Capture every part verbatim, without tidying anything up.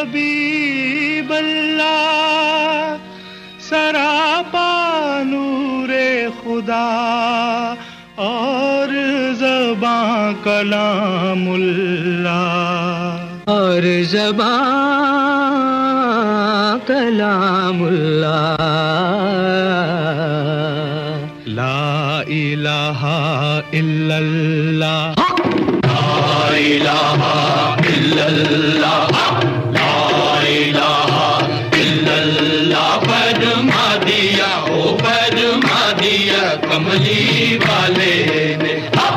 हबीब अल्लाह सरापा नूरे खुदा और ज़बां कलामुल्लाह और ज़बां कलामुल्लाह। ला इलाहा इल्लल्लाह, ला इलाहा इल्लल्लाह, ला इलाहा इल्लल्लाह। फरमा दिया ओ फरमा दिया कमली वाले ने, ला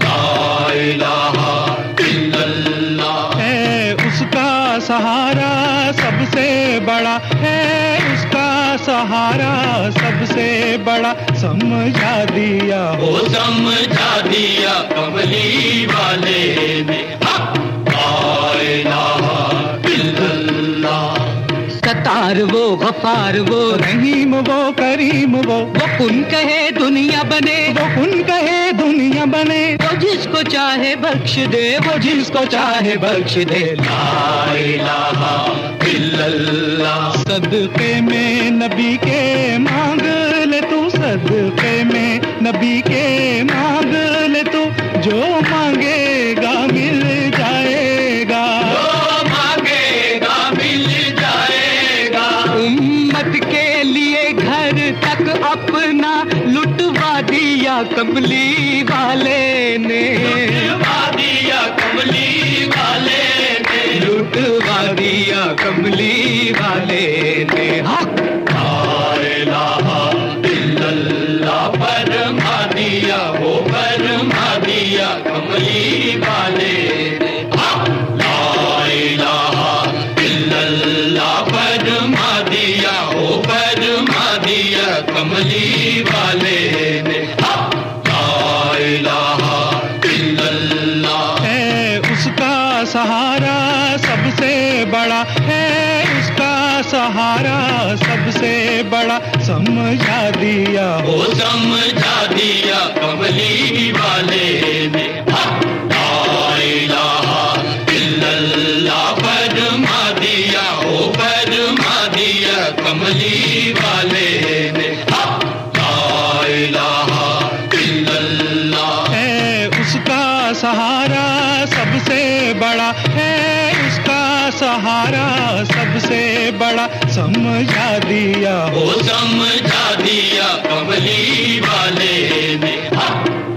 इलाहा इल्लल्लाह। है उसका सहारा सबसे बड़ा, है उसका सहारा सबसे बड़ा, समझा दिया ओ समझा दिया कमली वाले ने, ला इलाहा इल्लल्लाह। सत्तार वो गफार वो रहीम वो करीम वो, वो कुन कहे दुनिया बने, वो कुन कहे दुनिया बने, वो जिसको चाहे बख्श दे, वो जिसको चाहे बख्श दे। ला इलाहा इल्लल्लाह। सदके में नबी के मांग ले तू, सदके में नबी के मांग ले तू, जो मांगेगा मिल जाएगा, जो मांगेगा मिल जाएगा। उम्मत के लिए घर तक अपना लुटवा दिया कमली वाले ने, लुटवा दिया कमली वाले ने, लुटवा दिया कमली वाले ने। ला इलाहा इल्लल्लाह। फरमा दिया वो फरमा दिया कमली वाले ने, ला इलाहा इल्लल्लाह। फरमा दिया वो फरमा दिया कमली वाले ने, ला इलाहा इल्लल्लाह। है उसका सहारा सबसे बड़ा, है उसका सहारा सबसे बड़ा, समझा दिया ओ समझा दिया कमली वाले ने, ला इलाहा इल्लल्लाह। फरमा दिया ओ फरमा दिया कमली वाले ने, ला इलाहा इल्लल्लाह। है उसका सहारा सबसे बड़ा, है उसका सहारा सबसे बड़ा, समझा दिया ओ समझा दिया कमली वाले ने, ला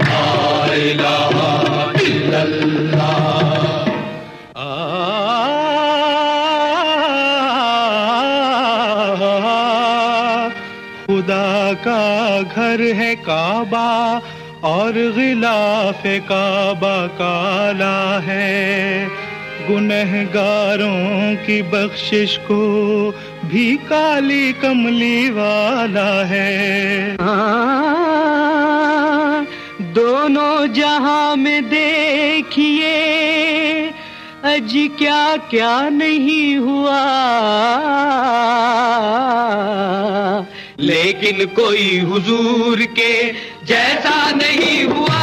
इलाहा इल्लल्लाह। खुदा का घर है काबा और गिलाफ काबा काला है, गुनहगारों की बख्शिश को भी काली कमली वाला है। दोनों जहां में देखिए अज क्या क्या नहीं हुआ, लेकिन कोई हुजूर के जैसा नहीं हुआ।